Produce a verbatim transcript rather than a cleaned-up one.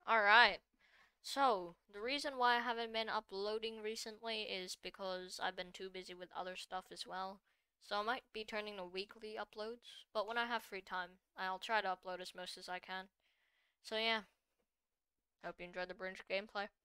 Alright, so the reason why I haven't been uploading recently is because I've been too busy with other stuff as well. So I might be turning to weekly uploads, but when I have free time, I'll try to upload as most as I can. So yeah, hope you enjoyed the Bridge gameplay.